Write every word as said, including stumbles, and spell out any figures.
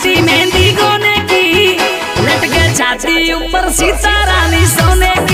छुट्टी मेहंदी गोने की, लटके छाती ऊपर सीता रानी सोने की।